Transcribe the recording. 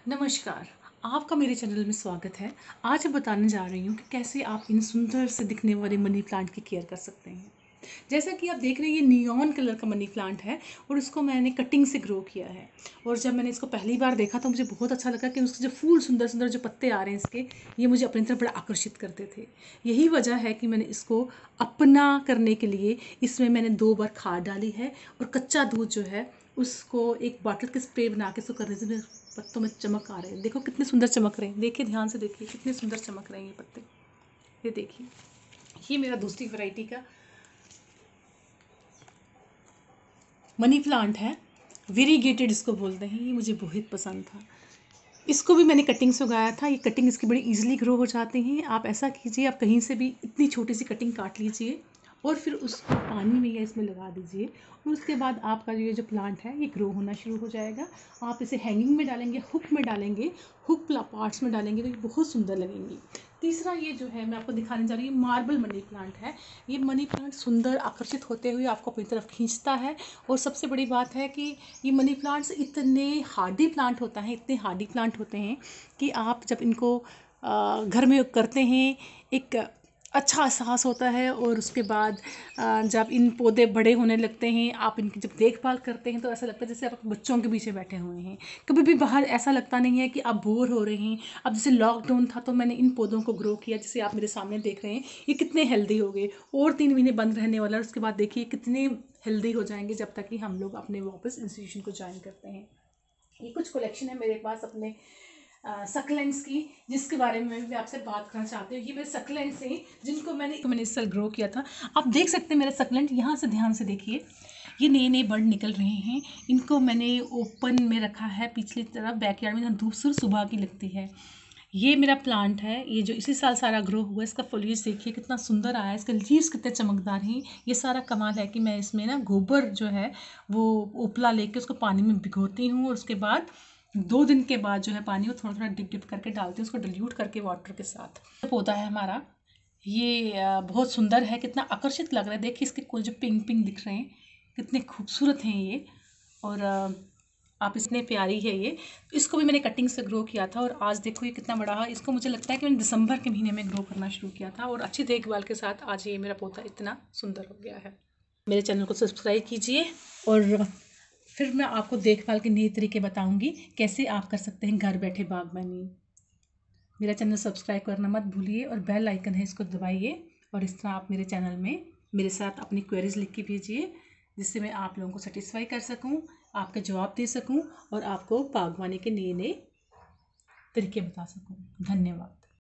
नमस्कार, आपका मेरे चैनल में स्वागत है। आज मैं बताने जा रही हूँ कि कैसे आप इन सुंदर से दिखने वाले मनी प्लांट की केयर कर सकते हैं। जैसा कि आप देख रहे हैं, ये नियॉन कलर का मनी प्लांट है और इसको मैंने कटिंग से ग्रो किया है। और जब मैंने इसको पहली बार देखा तो मुझे बहुत अच्छा लगा कि उसके जो फूल सुंदर सुंदर जो पत्ते आ रहे हैं इसके, ये मुझे अपनी तरफ बड़ा आकर्षित करते थे। यही वजह है कि मैंने इसको अपना करने के लिए इसमें मैंने 2 बार खाद डाली है और कच्चा दूध जो है उसको एक बॉटल के स्प्रे बना के इसको करने से पत्तों में चमक आ रहे हैं। देखो कितने सुंदर चमक रहे हैं, देखिए ध्यान से देखिए कितने सुंदर चमक रहे हैं ये पत्ते। ये देखिए, ये मेरा दूसरी वैरायटी का मनी प्लांट है, वेरीगेटेड इसको बोलते हैं। ये मुझे बहुत पसंद था। इसको भी मैंने कटिंग से उगाया था। ये कटिंग इसकी बड़ी इजीली ग्रो हो जाती हैं। आप ऐसा कीजिए, आप कहीं से भी इतनी छोटी सी कटिंग काट लीजिए और फिर उसको पानी में या इसमें लगा दीजिए और उसके बाद आपका ये जो प्लांट है ये ग्रो होना शुरू हो जाएगा। आप इसे हैंगिंग में डालेंगे, हुक में डालेंगे, हुक पार्ट्स में डालेंगे तो ये बहुत सुंदर लगेंगी। तीसरा ये जो है मैं आपको दिखाने जा रही हूँ, मार्बल मनी प्लांट है। ये मनी प्लांट सुंदर आकर्षित होते हुए आपको अपनी तरफ खींचता है। और सबसे बड़ी बात है कि ये मनी प्लांट्स इतने हार्डी प्लांट होता है, इतने हार्डी प्लांट होते हैं कि आप जब इनको घर में करते हैं एक अच्छा एहसास होता है। और उसके बाद जब इन पौधे बड़े होने लगते हैं, आप इनकी जब देखभाल करते हैं तो ऐसा लगता है जैसे आप बच्चों के पीछे बैठे हुए हैं। कभी भी बाहर ऐसा लगता नहीं है कि आप बोर हो रहे हैं। अब जैसे लॉकडाउन था तो मैंने इन पौधों को ग्रो किया, जैसे आप मेरे सामने देख रहे हैं ये कितने हेल्दी हो गए। और 3 महीने बंद रहने वाला है, उसके बाद देखिए कितने हेल्दी हो जाएंगे जब तक कि हम लोग अपने वापस इंस्टीट्यूशन को ज्वाइन करते हैं। ये कुछ कलेक्शन है मेरे पास अपने सक्लेंट्स की, जिसके बारे में मैं आपसे बात करना चाहती हूँ। ये मेरे सक्लेंट्स हैं जिनको मैंने इस साल ग्रो किया था। आप देख सकते हैं मेरे सक्लेंट, यहाँ से ध्यान से देखिए, ये नए नए बर्ड निकल रहे हैं। इनको मैंने ओपन में रखा है पिछली तरफ बैकयार्ड में, जहाँ धूप सिर्फ सुबह की लगती है। ये मेरा प्लांट है, ये जो इसी साल सारा ग्रो हुआ है। इसका फॉलिएज देखिए कितना सुंदर आया है, इसके लीव्स कितने चमकदार हैं। ये सारा कमाल है कि मैं इसमें ना गोबर जो है वो उपला लेके उसको पानी में भिगोती हूँ और उसके बाद 2 दिन के बाद जो है पानी को थोड़ा थोड़ा डिप डिप करके डालती हूँ, उसको डिल्यूट करके वाटर के साथ। पौधा है हमारा, ये बहुत सुंदर है, कितना आकर्षित लग रहा है। देखिए इसके कुल जो पिंक पिंक दिख रहे हैं, कितने खूबसूरत हैं ये। और आप इतने प्यारी है ये। इसको भी मैंने कटिंग से ग्रो किया था और आज देखो ये कितना बड़ा है। इसको मुझे लगता है कि मैंने दिसंबर के महीने में ग्रो करना शुरू किया था और अच्छी देखभाल के साथ आज ये मेरा पौधा इतना सुंदर हो गया है। मेरे चैनल को सब्सक्राइब कीजिए और फिर मैं आपको देखभाल के नए तरीके बताऊंगी कैसे आप कर सकते हैं घर बैठे बागबानी। मेरा चैनल सब्सक्राइब करना मत भूलिए और बेल आइकन है इसको दबाइए। और इस तरह आप मेरे चैनल में मेरे साथ अपनी क्वेरीज लिख के भेजिए, जिससे मैं आप लोगों को सेटिस्फाई कर सकूं, आपके जवाब दे सकूं और आपको बागवानी के नए नए तरीके बता सकूं। धन्यवाद।